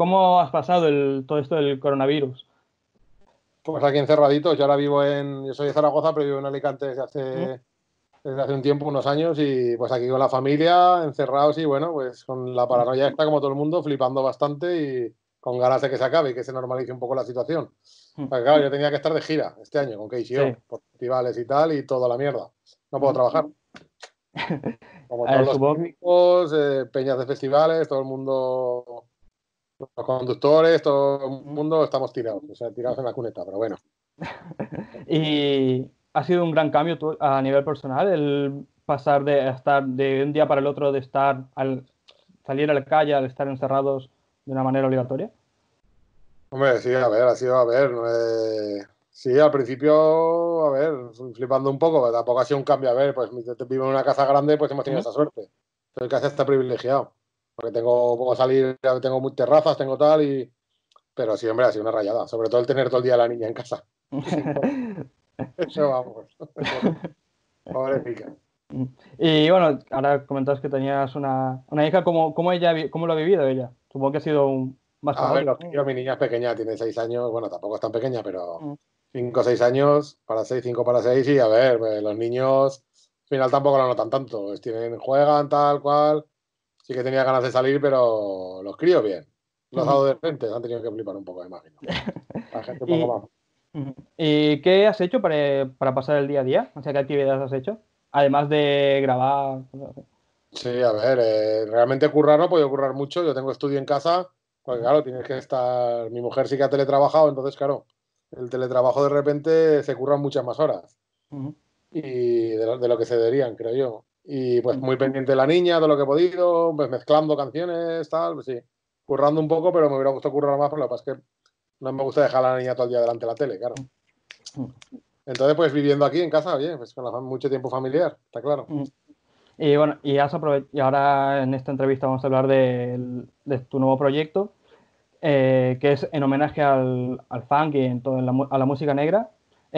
¿cómo has pasado todo esto del coronavirus? Pues aquí encerraditos. Yo soy de Zaragoza, pero vivo en Alicante ¿Mm? desde hace un tiempo, unos años, y pues aquí con la familia, encerrados y bueno, pues con la paranoia está como todo el mundo, flipando bastante y con ganas de que se acabe y que se normalice un poco la situación. ¿Mm? Porque claro, yo tenía que estar de gira este año con Sí. KCO, por festivales y tal, y toda la mierda. No puedo Ujú. trabajar. Como todos los Supongo. técnicos, peñas de festivales, todo el mundo, los conductores, todo el ¿Mm? mundo estamos tirados, o sea, tirados en la cuneta, pero bueno. Y ha sido un gran cambio a nivel personal el pasar de estar de un día para el otro, de estar al salir a la calle, al estar encerrados de una manera obligatoria. Hombre, sí, a ver, ha sido, a ver, sí, al principio, a ver, flipando un poco, pero tampoco ha sido un cambio, a ver, pues vivo en una casa grande, pues hemos tenido ¿Mm? esa suerte. El casa está privilegiado, porque puedo salir, tengo muy terrazas, tengo tal, pero sí, hombre, ha sido una rayada, sobre todo el tener todo el día a la niña en casa. Eso vamos, pobrecita. Y bueno, ahora comentabas que tenías una hija. ¿Cómo lo ha vivido ella? Supongo que ha sido más A ver, caótico, ¿no? mi niña es pequeña, tiene 6 años, bueno, tampoco es tan pequeña, pero Mm. 5 o 6 años, para 6, 5 para 6, y a ver, pues, los niños al final tampoco lo notan tanto, juegan tal cual, sí que tenía ganas de salir, pero los críos bien. Los Ujú. adolescentes han tenido que flipar un poco, me imagino. La gente un poco Y, más. ujú. ¿Y qué has hecho para pasar el día a día? O sea, ¿qué actividades has hecho? Además de grabar. Cosas así. Sí, a ver, realmente currar no he podido currar mucho, yo tengo estudio en casa, porque Ujú. claro, tienes que estar, mi mujer sí que ha teletrabajado, entonces claro, el teletrabajo de repente se curran muchas más horas. Ujú. Y de lo que se deberían, creo yo. Y pues Ujú. muy pendiente de la niña, de lo que he podido, pues mezclando canciones, tal, pues sí. Currando un poco, pero me hubiera gustado currar más, pero lo que pasa es que no me gusta dejar a la niña todo el día delante de la tele, claro. Ujú. Entonces, pues viviendo aquí en casa, bien, pues con mucho tiempo familiar, está claro. Ujú. Y bueno, y ahora en esta entrevista vamos a hablar de tu nuevo proyecto, que es en homenaje al funk y a la música negra.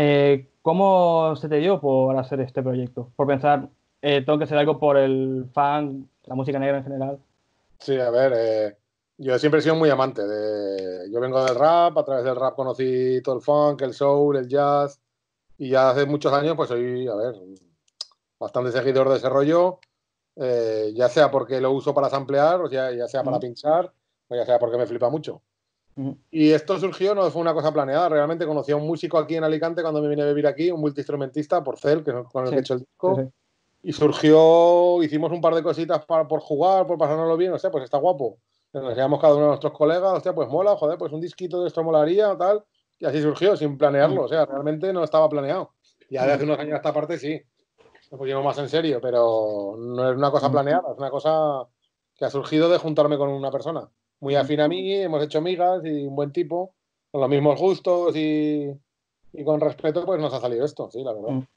¿Cómo se te dio por hacer este proyecto? Por pensar, tengo que hacer algo por el funk, la música negra en general. Sí, a ver, yo siempre he sido muy amante de... Yo vengo del rap, a través del rap conocí todo el funk, el soul, el jazz, y ya hace muchos años pues soy, a ver, bastante seguidor de ese rollo, ya sea porque lo uso para samplear, o sea, ya sea para Ujú. pinchar, o ya sea porque me flipa mucho. Ujú. Y esto surgió, no fue una cosa planeada, realmente conocí a un músico aquí en Alicante cuando me vine a vivir aquí, un multiinstrumentista, Porcel, que es con el Sí, que he hecho el sí, disco, sí. y surgió, hicimos un par de cositas por jugar, por pasárnoslo bien, o sea, pues está guapo. Nos enseñamos cada uno de nuestros colegas, hostia, pues mola, joder, pues un disquito de esto molaría, tal, y así surgió, sin planearlo, Ujú. o sea, realmente no estaba planeado. Ya de Ujú. hace unos años a esta parte sí, nos pusimos más en serio, pero no es una cosa Ujú. planeada, es una cosa que ha surgido de juntarme con una persona muy Ujú. afín a mí, hemos hecho migas y un buen tipo, con los mismos gustos y con respeto, pues nos ha salido esto, sí, la verdad. Ujú.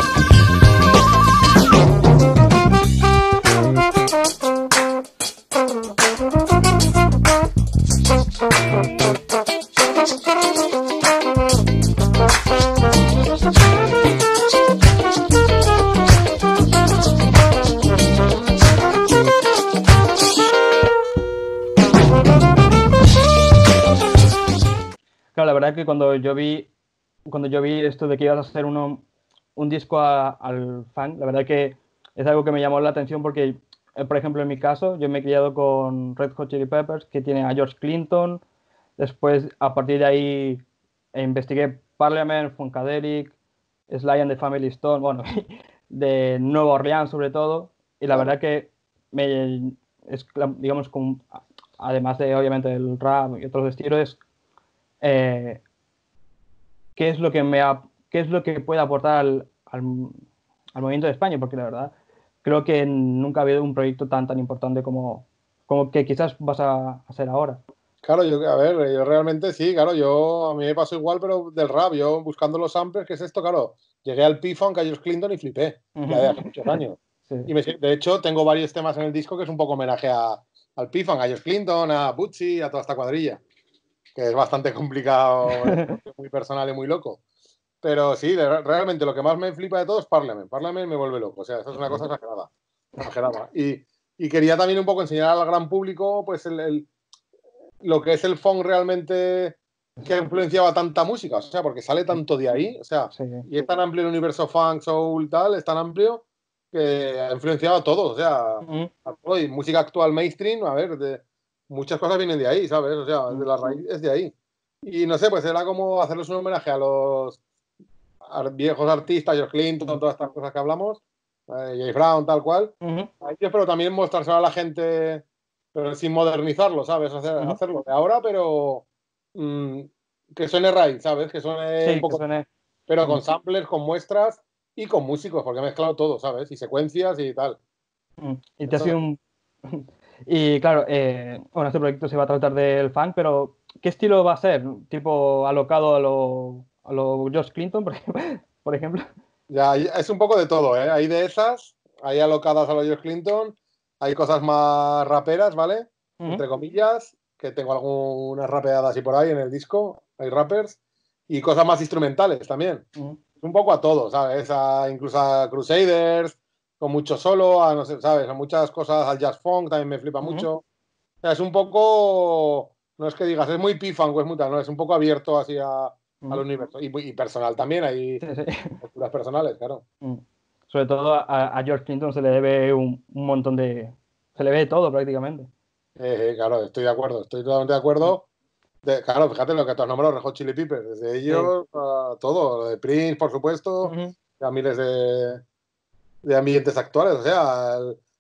Claro, la verdad que cuando yo vi esto de que ibas a hacer un disco al funk, la verdad que es algo que me llamó la atención porque, por ejemplo, en mi caso, yo me he criado con Red Hot Chili Peppers, que tiene a George Clinton. Después, a partir de ahí, investigué Parliament, Funkadelic, Sly and the Family Stone, bueno, de Nueva Orleans sobre todo. Y la Claro. verdad que digamos, además de obviamente el rap y otros estilos, eh, qué es lo que qué es lo que puede aportar al movimiento de España, porque la verdad creo que nunca ha habido un proyecto tan importante como que quizás vas a hacer ahora. Claro, a ver, yo realmente sí, claro, a mí me pasó igual, pero del rap, yo buscando los samplers, ¿qué es esto? Claro, llegué al P-Funk, a George Clinton y flipé, ya de Ujú. hace muchos años. Sí. De hecho, tengo varios temas en el disco que es un poco homenaje al P-Funk, a George Clinton, a Bootsy, a toda esta cuadrilla, que es bastante complicado, es muy personal y muy loco. Pero sí, realmente lo que más me flipa de todo es Parliament. Parliament me vuelve loco, o sea, eso es una cosa exagerada, exagerada. Y quería también un poco enseñar al gran público, pues lo que es el funk realmente que ha influenciado a tanta música, o sea, porque sale tanto de ahí, o sea, Sí. y es tan amplio el universo funk, soul, tal, es tan amplio que ha influenciado a todo, o sea, a todo, y música actual mainstream, a ver, muchas cosas vienen de ahí, ¿sabes? O sea, de la raíz es de ahí. Y no sé, pues era como hacerles un homenaje a los viejos artistas, George Clinton, todas estas cosas que hablamos, James Brown, tal cual. A ellos, pero también mostrárselo a la gente, pero sin modernizarlo, ¿sabes? Hacerlo de ahora, pero mm, que suene raíz, ¿sabes? Que suene un Sí, que poco, suene. pero con samplers, con muestras y con músicos, porque he mezclado todo, ¿sabes? Y secuencias y tal. Y te ha Eso, sido un... Y claro, bueno, este proyecto se va a tratar del funk, pero ¿qué estilo va a ser? ¿Tipo alocado a lo George Clinton, por ejemplo? ya, es un poco de todo, ¿eh? Hay de esas, hay alocadas a los George Clinton, hay cosas más raperas, ¿vale? Ujú, Entre comillas, que tengo algunas rapeadas y por ahí en el disco, hay rappers, y cosas más instrumentales también. ujú, Un poco a todo, ¿sabes? Incluso a Crusaders, con mucho solo, a no sé, ¿sabes? A muchas cosas, al jazz funk también me flipa ujú, mucho. O sea, es un poco, no es que digas, es muy p-funk, es muy tal, no, es un poco abierto así al ujú. universo. Y personal también, hay Sí, sí. posturas personales, claro. Mm. Sobre todo a George Clinton se le debe un montón de... Se le ve todo prácticamente. Claro, estoy de acuerdo, estoy totalmente de Mm. acuerdo. Claro, fíjate lo que tú has nombrado, Red Hot Chili Peppers, desde Sí. ellos a todo, lo de Prince, por supuesto, Ujú, a miles de ambientes actuales, o sea,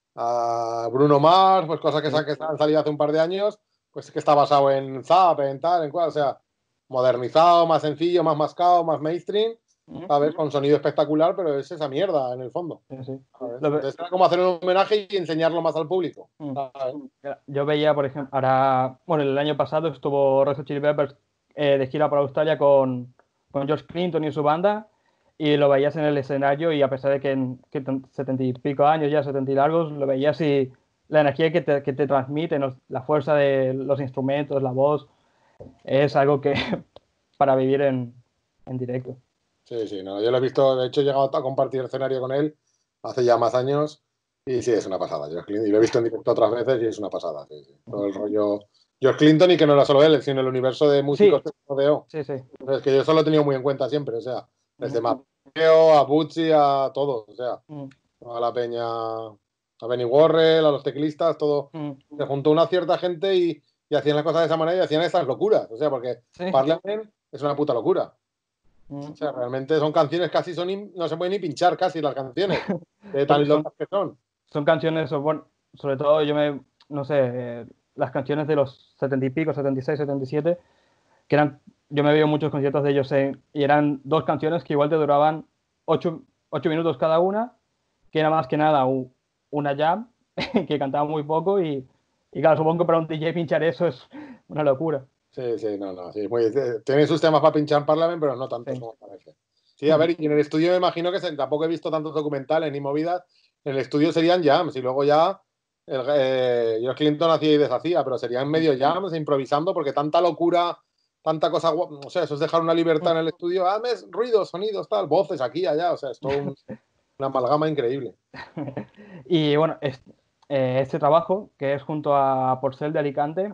a Bruno Mars, pues cosas sí. que han salido hace un par de años, pues que está basado en Zap, en tal, en cual, o sea, modernizado, más sencillo, más mascado, más mainstream, Ujú, ¿sabes? Con sonido espectacular, pero es esa mierda en el fondo, sí, sí. ¿sabes? Lo ve- Entonces era como hacer un homenaje y enseñarlo más al público, mm. ¿sabes? Yo veía, por ejemplo, ahora, bueno, el año pasado estuvo Red Hot Chili Peppers de gira por Australia con George Clinton y su banda, y lo veías en el escenario y a pesar de que 70 y pico años, ya 70 y largos, lo veías y la energía que te transmiten, la fuerza de los instrumentos, la voz, es algo que para vivir en directo. Sí, sí, no, yo lo he visto, de hecho he llegado a compartir escenario con él hace ya más años y sí, es una pasada, George Clinton, y lo he visto en directo otras veces y es una pasada, sí, sí. Todo el rollo George Clinton y que no era solo él, sino el universo de músicos Sí, que rodeó. sí, sí. Es que yo eso lo he tenido muy en cuenta siempre, o sea, desde Mm, Mateo, a Butchie, a todos, o sea, mm, a la peña, a Benny Warrell, a los teclistas, todo. mm. Se juntó una cierta gente y hacían las cosas de esa manera y hacían esas locuras, o sea, porque Sí. Parliament es una puta locura. Mm. O sea, realmente son canciones casi no se pueden ni pinchar casi las canciones, de tan Son, locas que son. son canciones, bueno, sobre todo no sé, las canciones de los 70 y pico, 76, 77, que eran, yo me veo muchos conciertos de ellos y eran dos canciones que igual te duraban 8 minutos cada una, que era más que nada una jam, que cantaba muy poco y claro, supongo que para un DJ pinchar eso es una locura. Sí, sí, no, no, sí, tiene sus temas para pinchar en Parlament, pero no tantos Sí. como parece. Sí, a ver, y en el estudio me imagino que tampoco he visto tantos documentales ni movidas. En el estudio serían jams y luego ya George Clinton hacía y deshacía, pero serían medio jams, improvisando, porque tanta locura, tanta cosa, o sea, eso es dejar una libertad en el estudio, hazme ruidos, sonidos, tal, voces aquí, allá, o sea, es todo una amalgama increíble. Y bueno, este trabajo, que es junto a Porcel de Alicante,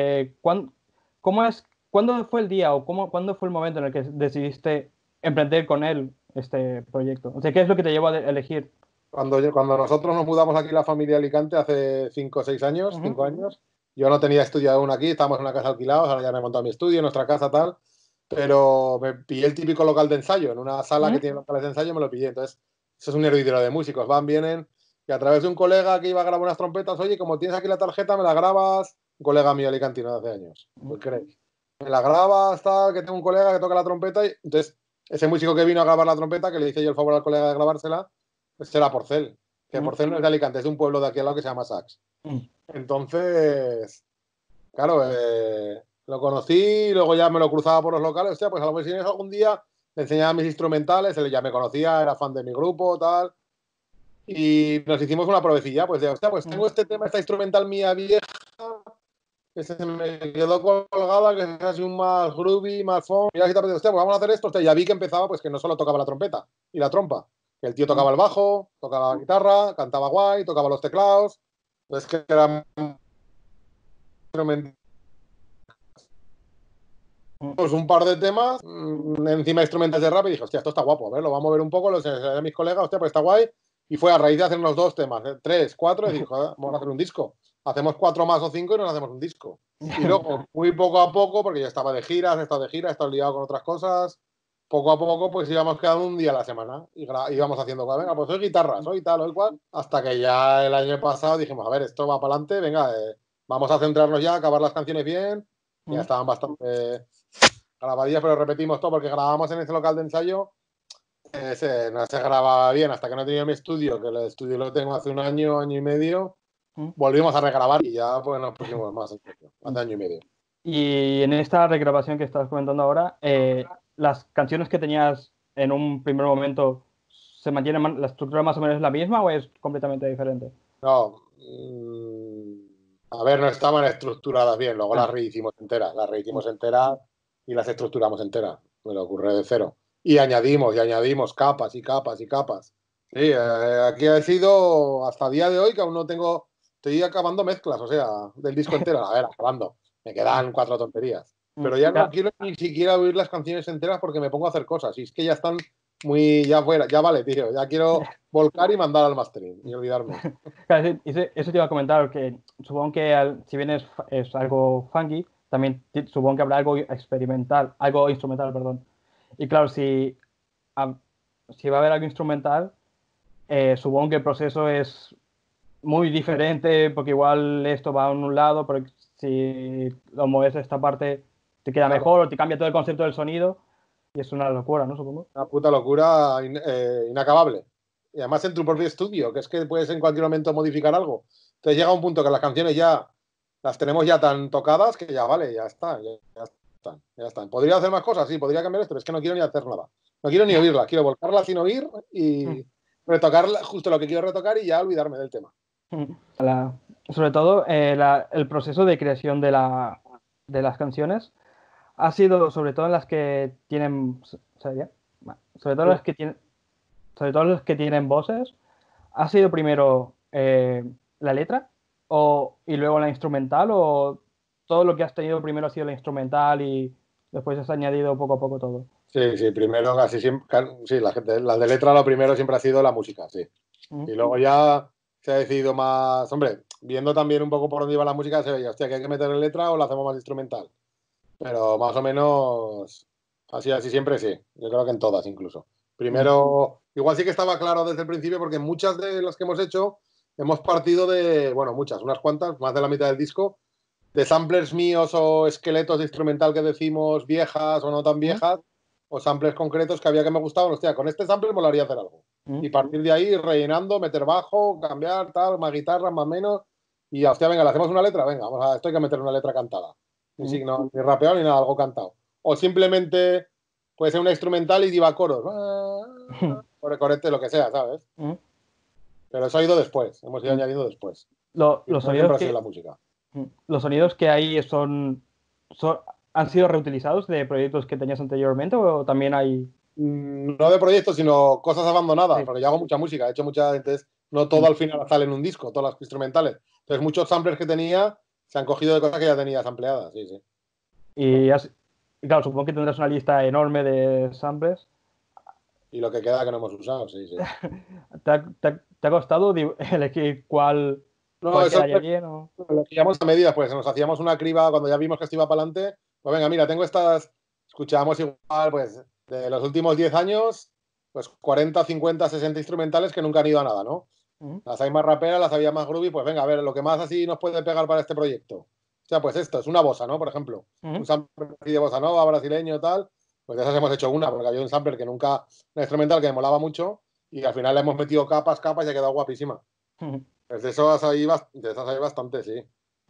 ¿cuándo fue el día o cuándo fue el momento en el que decidiste emprender con él este proyecto? O sea, ¿qué es lo que te llevó a elegir? Cuando nosotros nos mudamos aquí la familia Alicante hace 5 o 6 años, Ujú, 5 años, yo no tenía estudio aún aquí, estábamos en una casa alquilados, ahora ya me he montado mi estudio, nuestra casa tal, pero me pillé el típico local de ensayo, en una sala que ujú, tiene locales de ensayo me lo pillé, entonces eso es un hervidero de músicos, van, vienen, y a través de un colega que iba a grabar unas trompetas, oye, como tienes aquí la tarjeta, me la grabas, un colega mío alicantino de hace años, ujú, pues creéis, me la grabas, tal, que tengo un colega que toca la trompeta, y entonces ese músico que vino a grabar la trompeta, que le hice yo el favor al colega de grabársela, pues era Porcel, que ujú, Porcel no es de Alicante, es de un pueblo de aquí al lado que se llama Sax. ujú, Entonces, claro, lo conocí, luego ya me lo cruzaba por los locales, hostia, pues a lo mejor si vienes algún día le enseñaba mis instrumentales, él ya me conocía, era fan de mi grupo, tal, y nos hicimos una provecilla, pues de, hostia, pues tengo ujú, este tema, esta instrumental mía vieja, que se me quedó colgada, que es así un más groovy, más funk, y hostia, pues vamos a hacer esto, hostia, ya vi que empezaba, pues que no solo tocaba la trompeta y la trompa, que el tío ujú. tocaba el bajo, tocaba la guitarra, cantaba guay, tocaba los teclados, entonces que era un instrumento pues un par de temas encima de instrumentos de rap y dije, hostia, esto está guapo, a ver, lo vamos a ver un poco, los de mis colegas, hostia, pues está guay. Y fue a raíz de hacernos 2 temas, 3, 4, y dije, joder, vamos a hacer un disco. Hacemos 4 más o 5 y nos hacemos un disco. Y luego, muy poco a poco, porque yo estaba de giras, he estado liado con otras cosas, poco a poco, pues íbamos quedando un día a la semana y íbamos haciendo, venga, pues hoy guitarras, hoy tal, hoy cual, hasta que ya el año pasado dijimos, a ver, esto va para adelante, venga, vamos a centrarnos ya, acabar las canciones bien, ya estaban bastante grabadillas, pero repetimos todo porque grabamos en ese local de ensayo, no se grababa bien hasta que no tenía mi estudio, que el estudio lo tengo hace un año, año y medio, volvimos a regrabar y ya pues nos pusimos más en serio, hace año y medio. Y en esta regrabación que estás comentando ahora, las canciones que tenías en un primer momento, ¿se mantiene la estructura más o menos la misma o es completamente diferente? No, a ver, no estaban estructuradas bien, luego las rehicimos enteras y las estructuramos enteras, me lo ocurre de cero. Y añadimos capas y capas y capas. Sí, aquí ha sido hasta el día de hoy que aún no tengo, estoy acabando mezclas, o sea, del disco entero, a ver, acabando, me quedan 4 tonterías. Pero ya no quiero ni siquiera oír las canciones enteras porque me pongo a hacer cosas, y es que ya están muy, ya fuera, ya vale, tío, ya quiero volcar y mandar al mastering y olvidarme. Claro, eso te iba a comentar, que supongo que si bien es algo funky, también supongo que habrá algo experimental, algo instrumental, perdón. Y claro, ah, si va a haber algo instrumental, supongo que el proceso es muy diferente, porque igual esto va a un lado, pero si lo mueves a esta parte te queda Claro, mejor o te cambia todo el concepto del sonido y es una locura, ¿no? Supongo. una puta locura inacabable. Y además en tu propio estudio, que es que puedes en cualquier momento modificar algo. Entonces llega un punto que las canciones ya las tenemos ya tan tocadas que ya vale, ya está, ya están, ya están. ¿Podría hacer más cosas? Sí, podría cambiar esto, pero es que no quiero ni hacer nada. No quiero ni oírlas, quiero volcarlas sin oír y retocar justo lo que quiero retocar y ya olvidarme del tema. La- Sobre todo el proceso de creación de las canciones ha sido sobre todo en las que tienen, ¿sabía? Sobre todo las que tienen, sobre todo las que tienen voces, ha sido primero la letra y luego la instrumental o todo lo que has tenido primero ha sido la instrumental y después has añadido poco a poco todo. Sí, sí, primero casi siempre, sí, la de letra lo primero siempre ha sido la música, sí. Y luego ya se ha decidido más, hombre, viendo también un poco por dónde iba la música, se veía, hostia, que hay que meter en letra o la hacemos más instrumental. Pero más o menos así siempre sí. Yo creo que en todas incluso. Primero, igual sí que estaba claro desde el principio porque muchas de las que hemos hecho hemos partido de, bueno, muchas, unas cuantas, más de la mitad del disco, de samplers míos o esqueletos de instrumental que decimos viejas o no tan viejas, o samples concretos que había que me gustaban. Hostia, con este sample molaría hacer algo. Y partir de ahí, rellenando, meter bajo, cambiar, tal, más guitarras, más menos. Y hostia, venga, le hacemos una letra, venga, esto hay que meter una letra cantada. Ni, no, ni rapeado ni nada, algo cantado. O simplemente puede ser una instrumental y diva coros. Correcte, lo que sea, ¿sabes? Pero eso ha ido después, hemos ido añadiendo después. Y Los no sonidos siempre ha sido que la música. los sonidos que hay han sido reutilizados de proyectos que tenías anteriormente o también hay. No de proyectos, sino cosas abandonadas, Sí. porque yo hago mucha música, he hecho muchas, entonces no todo al final sale en un disco, todas las instrumentales. Entonces muchos samplers que tenía se han cogido de cosas que ya tenía sampleadas, sí, sí. Y, y claro, supongo que tendrás una lista enorme de samples. Y lo que queda que no hemos usado, sí, sí. ¿Te ha costado elegir No, cuál eso quedaría bien? O... lo hacíamos a medida, pues nos hacíamos una criba cuando ya vimos que esto iba para adelante. Pues venga, mira, tengo estas, escuchábamos igual, pues de los últimos 10 años, pues 40, 50, 60 instrumentales que nunca han ido a nada, ¿no? Las hay más raperas, las había más groovy, pues venga, a ver, lo que más así nos puede pegar para este proyecto. O sea, pues esto, es una bossa, ¿no? Por ejemplo, un sampler así de bossa nova, brasileño, tal, pues de esas hemos hecho una, porque había un sampler que nunca, una instrumental que me molaba mucho, y al final le hemos metido capas, capas y ha quedado guapísima. Pues de esas hay bastante, sí.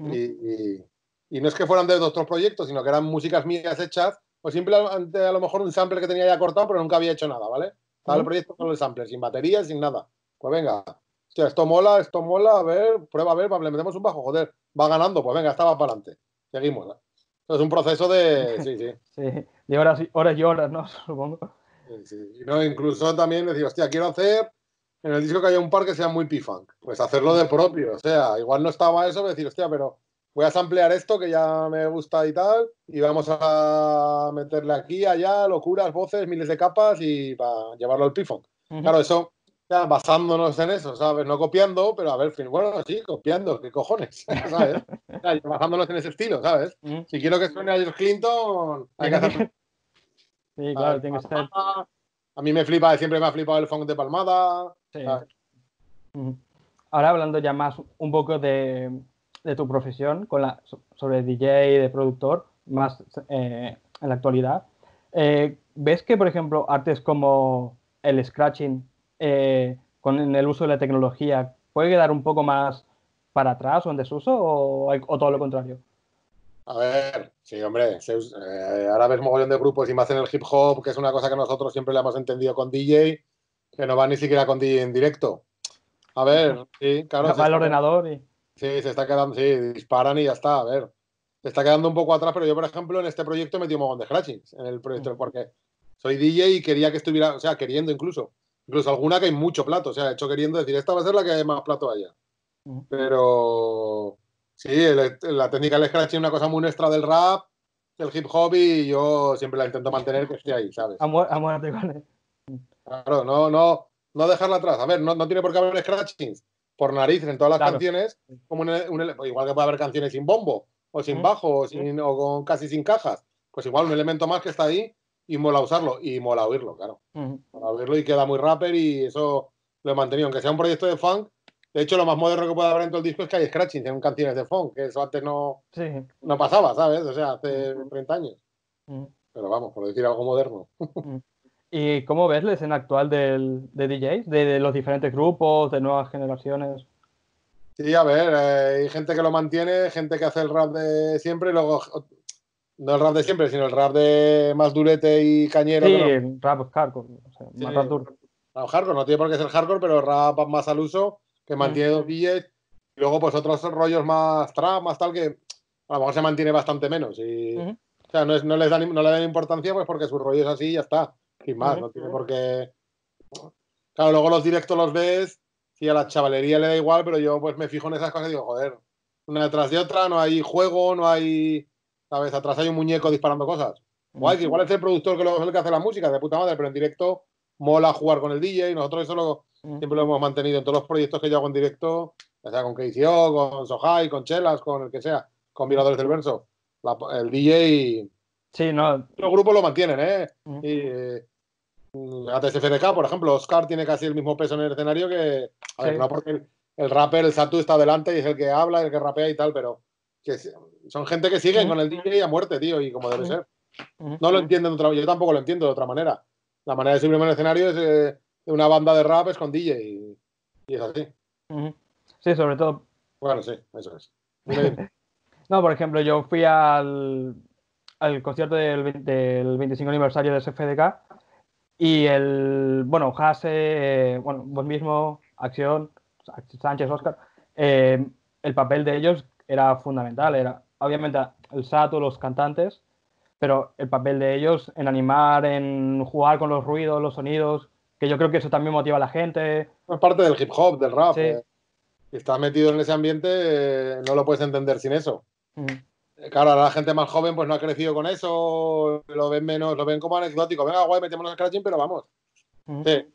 Y no es que fueran de otros proyectos, sino que eran músicas mías hechas, o simplemente a lo mejor un sampler que tenía ya cortado, pero nunca había hecho nada, ¿vale? Estaba el proyecto con el sampler, sin batería, sin nada. Pues venga, hostia, esto mola, a ver, prueba a ver, le metemos un bajo, joder, va ganando, pues venga, estaba para adelante. Seguimos, ¿no? Es un proceso de. Sí, sí. Sí, de horas, horas y horas, ¿no? Supongo. Sí, sí. Y no, incluso también decir, hostia, quiero hacer en el disco que haya un par que sea muy P-Funk. Pues hacerlo de propio. O sea, igual no estaba eso, decir, hostia, pero voy a samplear esto que ya me gusta y tal, y vamos a meterle aquí, allá, locuras, voces, miles de capas y para llevarlo al pifón. Ujú. Claro, eso, ya basándonos en eso, ¿sabes? No copiando, pero a ver, bueno, sí, copiando, ¿qué cojones? ¿Sabes? Ya, basándonos en ese estilo, ¿sabes? Ujú. Si quiero que suene a George Clinton, hay que Tiene hacer... que, sí, claro, ¿sabes? tiene que ser. A mí me flipa, siempre me ha flipado el funk de Palmada, Sí. ¿sabes? Ujú. Ahora hablando ya más un poco de tu profesión sobre DJ, de productor, más en la actualidad. ¿Ves que, por ejemplo, artes como el scratching, con el uso de la tecnología, puede quedar un poco más para atrás o en desuso o todo lo contrario? A ver, sí, hombre, ahora ves mogollón de grupos y más en el hip hop, que es una cosa que nosotros siempre le hemos entendido con DJ, que no va ni siquiera con DJ en directo. A ver, sí, claro, Va el ordenador y... sí, se está quedando, sí, disparan y ya está, a ver. Se está quedando un poco atrás, pero yo, por ejemplo, en este proyecto metí un montón de scratchings en el proyecto, porque soy DJ y quería que estuviera, o sea, queriendo incluso alguna que hay mucho plato, o sea, he hecho queriendo decir, esta va a ser la que más plato haya. Pero sí, la técnica del scratching es una cosa muy nuestra del rap, del hip hop y yo siempre la intento mantener que esté ahí, ¿sabes? A muerte con él. Claro, no dejarla atrás. A ver, no tiene por qué haber scratchings por narices en todas las Claro. canciones, como igual que puede haber canciones sin bombo, o sin bajo, o con casi sin cajas. Pues igual un elemento más que está ahí y mola usarlo y mola oírlo, claro. Mola oírlo y queda muy rapper y eso lo he mantenido. Aunque sea un proyecto de funk, de hecho lo más moderno que puede haber en todo el disco es que hay scratchings en canciones de funk, que eso antes Sí. no pasaba, ¿sabes? O sea, hace 30 años. Pero vamos, por decir algo moderno. ¿Y cómo ves la escena actual de DJs, de los diferentes grupos, de nuevas generaciones? Sí, a ver, hay gente que lo mantiene, gente que hace el rap de siempre y luego, no el rap de siempre, sino el rap de más durete y cañero que Sí, no. rap hardcore, o sea, Sí, más rap duro. rap hardcore, no tiene por qué ser hardcore, pero rap más al uso, que Mm, mantiene dos DJs. Y luego, pues otros rollos más trap, más tal, que a lo mejor se mantiene bastante menos. ujú, O sea, no le dan importancia, pues porque su rollo es así y ya está. Sin más, ujú, no tiene por qué. Claro, luego los directos los ves, y a la chavalería le da igual, pero yo pues me fijo en esas cosas y digo, joder, una detrás de otra, no hay juego, no hay, ¿sabes? Atrás hay un muñeco disparando cosas. Guay, que igual es el productor que luego es el que hace la música, de puta madre, pero en directo mola jugar con el DJ y nosotros ujú, siempre lo hemos mantenido en todos los proyectos que yo hago en directo, ya sea con KCO, con Sohai, con Chelas, con el que sea, con ujú. Miradores del Verso. El DJ, Sí, no. los grupos lo mantienen, ¿eh? Ujú, Y, ATSFDK, por ejemplo, Oscar tiene casi el mismo peso en el escenario que. A sí, ver, no porque el rapper, el Satu está delante y es el que habla, el que rapea y tal, pero que son gente que siguen ujú, con el DJ a muerte, tío, y como debe ujú, ser. ujú, No lo entienden de otra yo tampoco lo entiendo de otra manera. La manera de subirme en el escenario es una banda de rap es con DJ y es así. ujú. Sí, sobre todo. Bueno, sí, eso es. Dime. No, por ejemplo, yo fui al concierto del 25 aniversario de SFDK y bueno, Jase, bueno, vos mismo, Acción, Sánchez, Oscar, el papel de ellos era fundamental, era obviamente el Sato, los cantantes, pero el papel de ellos en animar, en jugar con los ruidos, los sonidos, que yo creo que eso también motiva a la gente. Es parte del hip hop, del rap. Sí. Si estás metido en ese ambiente, no lo puedes entender sin eso. Ujú, Claro, ahora la gente más joven pues no ha crecido con eso, lo ven menos, lo ven como anecdótico. Venga, guay, metemos el scratching, pero vamos. ujú, Sí,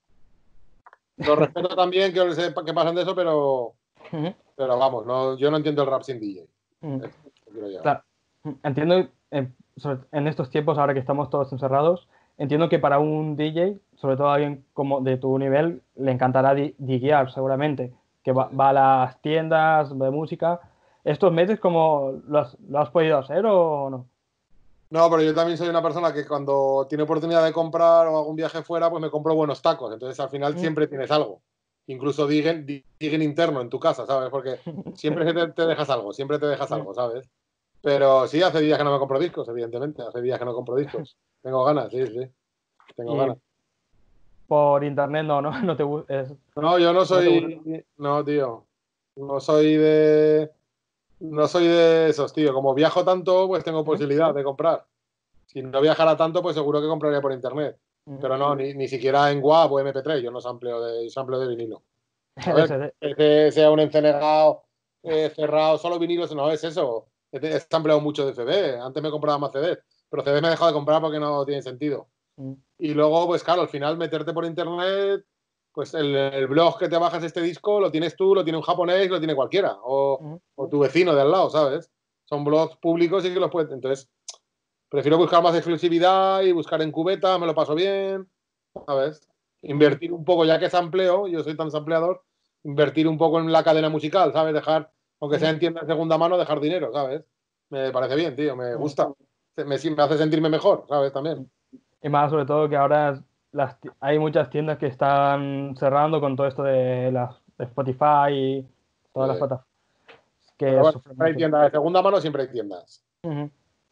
lo respeto también que pasan de eso, ujú, pero vamos, yo no entiendo el rap sin ujú. DJ. Eso quiero llegar. Claro, entiendo, en estos tiempos, ahora que estamos todos encerrados, entiendo que para un DJ, sobre todo alguien como de tu nivel, le encantará diguear seguramente, que Sí. va a las tiendas de música. ¿Estos meses cómo lo has podido hacer o no? No, pero yo también soy una persona que cuando tiene oportunidad de comprar o hago un viaje fuera, pues me compro buenos tacos. Entonces al final Mm. siempre tienes algo. Incluso diguen interno en tu casa, ¿sabes? Porque siempre te dejas algo, siempre te dejas Mm. algo, ¿sabes? Pero sí, hace días que no me compro discos, evidentemente. Hace días que no compro discos. Tengo ganas, sí, sí. Tengo Y ganas. por internet no te No, yo no no te gusta. soy. No, tío. No soy de. No soy de esos, tío. Como viajo tanto, pues tengo Mm, posibilidad de comprar. Si no viajara tanto, pues seguro que compraría por internet. mm. Pero no, ni siquiera en WAV o MP3. Yo no sampleo de vinilo. A ver, LSD. que sea un encenegado cerrado solo vinilos, no es eso. He sampleado mucho de CD. Antes me compraba más CD, pero CD me he dejado de comprar porque no tiene sentido. Y luego, pues claro, al final meterte por internet, pues el blog que te bajas este disco lo tienes tú, lo tiene un japonés, lo tiene cualquiera, o tu vecino de al lado, ¿sabes? Son blogs públicos y que los puedes. Entonces, prefiero buscar más exclusividad y buscar en cubeta, me lo paso bien, ¿sabes? Invertir un poco, ya que sampleo, yo soy tan sampleador, invertir un poco en la cadena musical, ¿sabes? Dejar, aunque sea en tienda de segunda mano, dejar dinero, ¿sabes? Me parece bien, tío, me gusta. Me hace sentirme mejor, ¿sabes? También. Y más sobre todo que ahora hay muchas tiendas que están cerrando con todo esto de Spotify y todas las plataformas Pero que bueno, sufren siempre hay mucho. tiendas de segunda mano, siempre hay tiendas. Ujú.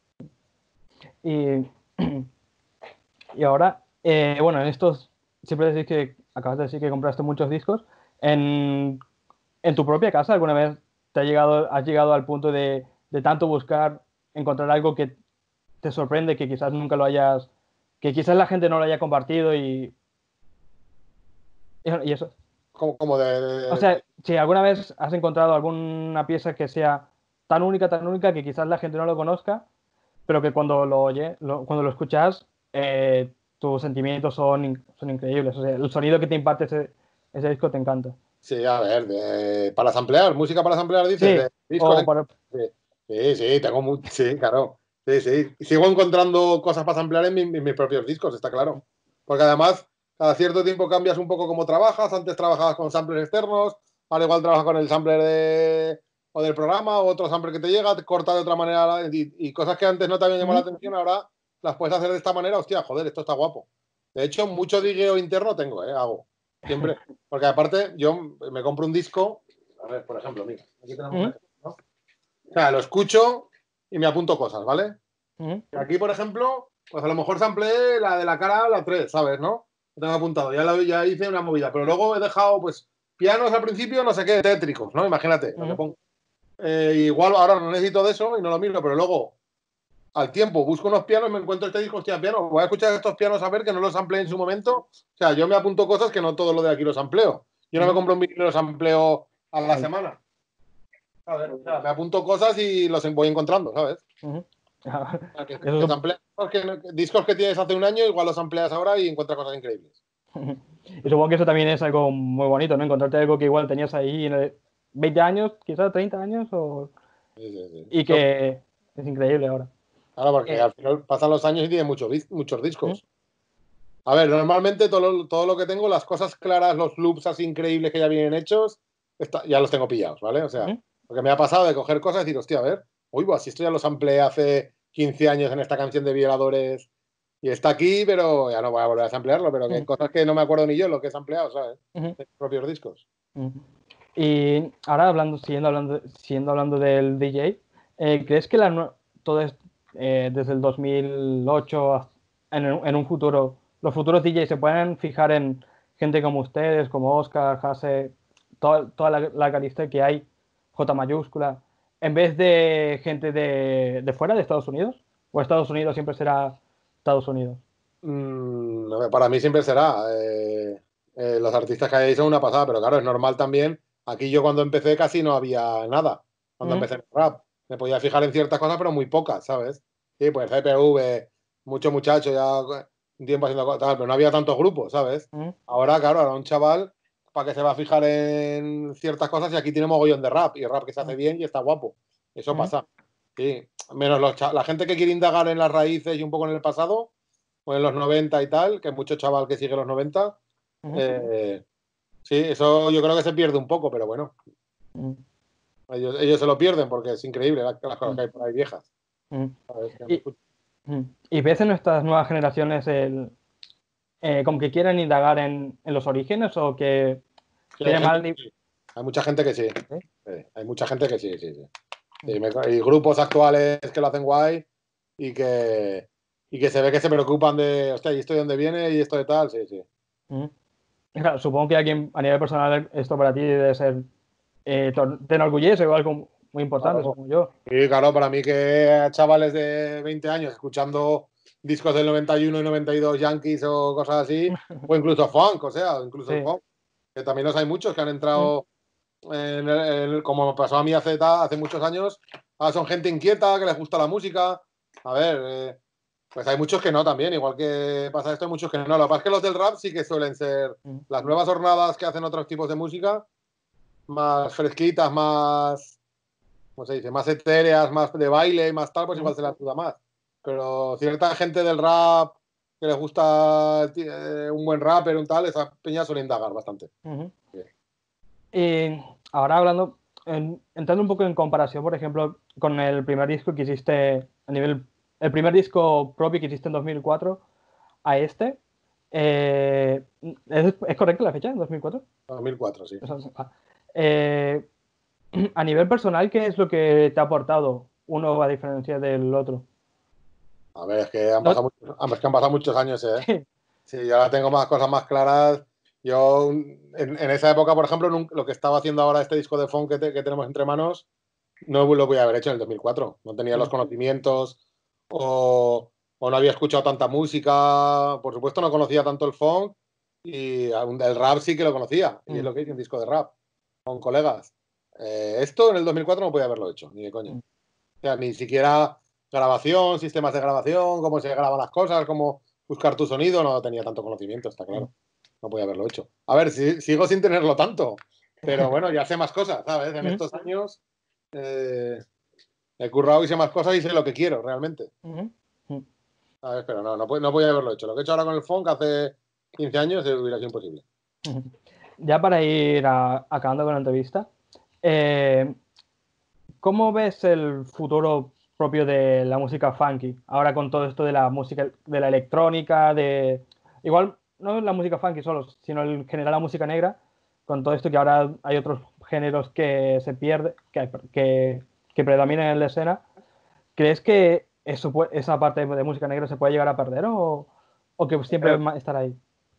Y, y ahora, bueno, en estos, siempre decís que acabas de decir que compraste muchos discos. En tu propia casa alguna vez has llegado al punto de tanto buscar, encontrar algo que te sorprende, que quizás nunca lo hayas, que quizás la gente no lo haya compartido y eso? Como O sea, si alguna vez has encontrado alguna pieza que sea tan única que quizás la gente no lo conozca, pero que cuando lo oye, cuando lo escuchas, tus sentimientos son increíbles. O sea, el sonido que te imparte ese disco te encanta. Sí, a ver, para samplear, música para samplear, dices, Sí, de discos. o para... Sí, sí, sí, tengo mucho, sí, claro. Sí, sí. Y sigo encontrando cosas para samplear en mis propios discos, está claro. Porque además, cada cierto tiempo cambias un poco cómo trabajas. Antes trabajabas con samplers externos, ahora igual trabajas con el sampler o del programa, o otro sampler que te llega, te corta de otra manera, y cosas que antes no te habían llamado la atención, ahora las puedes hacer de esta manera. Hostia, joder, esto está guapo. De hecho, mucho DJ interno tengo, hago. Siempre. Porque aparte, yo me compro un disco. A ver, por ejemplo, mira, aquí tenemos un ejemplo, ¿no? O sea, lo escucho y me apunto cosas, ¿vale? Y aquí, por ejemplo, pues a lo mejor sampleé la de la cara, la 3, ¿sabes? ¿No? Lo tengo apuntado, ya hice una movida, pero luego he dejado, pues, pianos al principio, no sé qué, tétricos, ¿no? Imagínate, lo que pongo. Igual ahora no necesito de eso y no lo miro, pero luego, al tiempo, busco unos pianos, me encuentro este disco, hostia, piano, voy a escuchar estos pianos a ver que no los sampleé en su momento. O sea, yo me apunto cosas que no todo lo de aquí los sampleo. Yo no me compro un vinilo y los sampleo a la semana. A ver, o sea, me apunto cosas y los voy encontrando, ¿sabes? Que sampleas discos que tienes hace un año, igual los amplias ahora y encuentras cosas increíbles. Y supongo que eso también es algo muy bonito, ¿no? Encontrarte algo que igual tenías ahí en 20 años, quizás 30 años, Sí, sí, sí. y que es increíble ahora. Claro, porque al final pasan los años y tiene muchos ¿Mm? discos. A ver, normalmente todo lo que tengo, las cosas claras, los loops así increíbles que ya vienen hechos, ya los tengo pillados, ¿vale? O sea, ¿Mm? porque me ha pasado de coger cosas y decir, hostia, a ver, uy, si esto ya los amplié hace 15 años en esta canción de Violadores y está aquí, pero ya no voy a volver a samplearlo, pero que hay ¿Mm? cosas que no me acuerdo ni yo lo que he sampleado, ¿sabes? ¿Mm? De mis propios discos. ¿Mm? Y ahora siguiendo hablando del DJ, ¿crees que todo desde el 2008 en un futuro, los futuros DJs se pueden fijar en gente como ustedes, como Oscar, Hase, toda la lista que hay, J mayúscula, en vez de gente de fuera de Estados Unidos? ¿O Estados Unidos siempre será Estados Unidos? Para mí siempre será. Los artistas que hay ahí son una pasada, pero claro, es normal también. Aquí yo cuando empecé casi no había nada. Cuando ¿Mm? empecé en el rap, me podía fijar en ciertas cosas, pero muy pocas, ¿sabes? Sí, pues CPV, mucho muchacho, ya un tiempo haciendo cosas, pero no había tantos grupos, ¿sabes? ¿Mm? Ahora, claro, ahora un chaval, ¿para qué se va a fijar en ciertas cosas? Y aquí tiene mogollón de rap, y rap que se hace bien y está guapo. Eso ¿Mm? pasa. Sí, menos la gente que quiere indagar en las raíces y un poco en el pasado o en los 90 y tal, que hay mucho chaval que sigue los 90. ¿Mm? eh, sí, eso yo creo que se pierde un poco, pero bueno, ¿Mm? ellos se lo pierden porque es increíble las cosas ¿Mm? que hay por ahí viejas. ¿Mm? ¿Sabes? Que no Y, escucho. ¿Y ves en estas nuevas generaciones como que quieren indagar en los orígenes o que Sí, tienen mal... sí. Hay mucha gente que sí. ¿Eh? Sí, hay mucha gente que sí, sí, sí. Mm. Y grupos actuales que lo hacen guay y que se ve que se preocupan de, hostia, ¿y esto de dónde viene? ¿Y esto de tal? Sí, sí. Mm. Claro, supongo que alguien a nivel personal esto para ti debe ser... te enorgullece o algo muy importante, Claro. supongo yo. Y claro, para mí que chavales de 20 años escuchando discos del 91 y 92 Yankees o cosas así, o incluso funk, o sea, incluso el Sí. funk, que también los hay muchos que han Mm. entrado como me pasó a mí hace muchos años, son gente inquieta, que les gusta la música. A ver, pues hay muchos que no también, igual que pasa esto, hay muchos que no. Lo que pasa es que los del rap sí que suelen ser las nuevas jornadas que hacen otros tipos de música, más fresquitas, más, ¿cómo se dice? Más etéreas, más de baile, más tal, pues igual se les ayuda más. Pero cierta gente del rap que les gusta un buen rapper, un tal, esa peña suele indagar bastante. Y ahora hablando, entrando un poco en comparación, por ejemplo, con el primer disco que hiciste el primer disco propio que hiciste en 2004 a este, ¿es correcta la fecha, en 2004? 2004, sí. A nivel personal, ¿qué es lo que te ha aportado uno a diferencia del otro? A ver, es que han pasado muchos años, ¿eh? Sí, yo ahora tengo más cosas más claras. Yo, en esa época, por ejemplo, lo que estaba haciendo ahora este disco de funk que tenemos entre manos, no lo voy a haber hecho en el 2004. No tenía los conocimientos o no había escuchado tanta música. Por supuesto, no conocía tanto el funk y el rap sí que lo conocía. Y es lo que hice, un disco de rap con colegas. Esto en el 2004 no podía haberlo hecho, ni de coña. O sea, ni siquiera grabación, sistemas de grabación, cómo se graban las cosas, cómo buscar tu sonido, no tenía tanto conocimiento, está claro. No podía haberlo hecho. A ver, sigo sin tenerlo tanto, pero bueno, ya sé más cosas, ¿sabes? En estos años he currado y sé más cosas y sé lo que quiero realmente. ¿Sabes? Pero no podía haberlo hecho. Lo que he hecho ahora con el funk hace 15 años hubiera sido imposible. Ya para ir acabando con la entrevista, ¿cómo ves el futuro propio de la música funky? Ahora con todo esto de la música, de la electrónica, igual no la música funky solo, sino en general la música negra, con todo esto que ahora hay otros géneros que se pierden, que predominan en la escena. ¿Crees que esa parte de música negra se puede llegar a perder o que siempre va a estar ahí?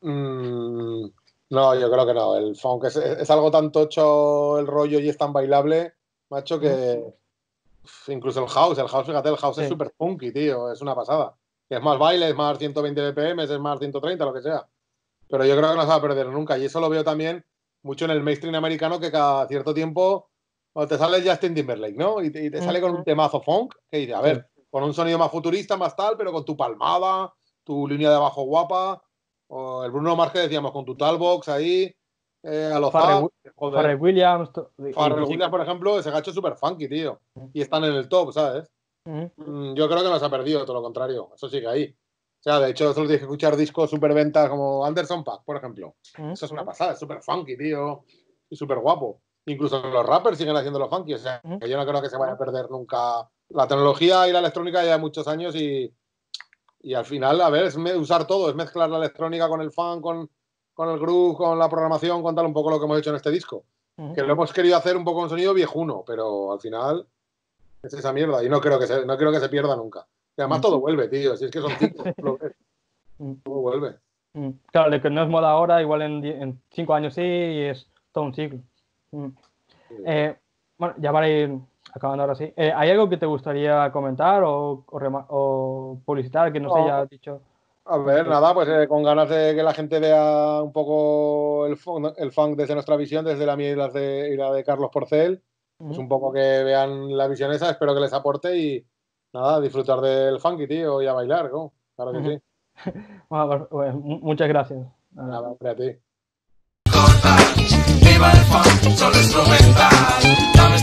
No, yo creo que no. El funk es algo tan tocho el rollo y es tan bailable, macho, que incluso el house, fíjate, el house es súper funky, tío, es una pasada. Es más baile, es más 120 BPM, es más 130, lo que sea. Pero yo creo que no se va a perder nunca. Y eso lo veo también mucho en el mainstream americano, que cada cierto tiempo cuando te sale Justin Timberlake, ¿no? Y te sale con un temazo funk, que dice, a ver, con un sonido más futurista, más tal, pero con tu palmada, tu línea de bajo guapa, o el Bruno Mars que decíamos, con tu talbox ahí, a los Pharrell Williams. Pharrell Williams, por ejemplo, ese gacho es súper funky, tío. Y están en el top, ¿sabes? Yo creo que no se ha perdido, todo lo contrario. Eso sigue ahí. O sea, de hecho, solo tienes que escuchar discos súper ventas como Anderson .Paak, por ejemplo. Eso es una pasada, es súper funky, tío. Y súper guapo. Incluso los rappers siguen haciendo lo funky. O sea, que yo no creo que se vaya a perder nunca. La tecnología y la electrónica ya hay muchos años y al final, a ver, es usar todo. Es mezclar la electrónica con el funk, con el groove, con la programación, con tal un poco lo que hemos hecho en este disco. Que lo hemos querido hacer un poco en sonido viejuno, pero al final es esa mierda y no creo que se pierda nunca. Y además todo vuelve, tío. Si es que son ciclos, todo vuelve. Claro, lo que no es moda ahora, igual en 5 años sí, y es todo un ciclo. Bueno, ya para ir acabando ahora sí. ¿Hay algo que te gustaría comentar o publicitar que no se haya dicho? A ver, nada, pues con ganas de que la gente vea un poco el funk desde nuestra visión, desde la mía y la de Carlos Porcel. Pues un poco que vean la visión esa, espero que les aporte y nada, disfrutar del funky, tío, y a bailar, ¿no? Claro que sí. Bueno, pues, muchas gracias. Nada, hombre, a ti. Viva el funk, solo instrumental.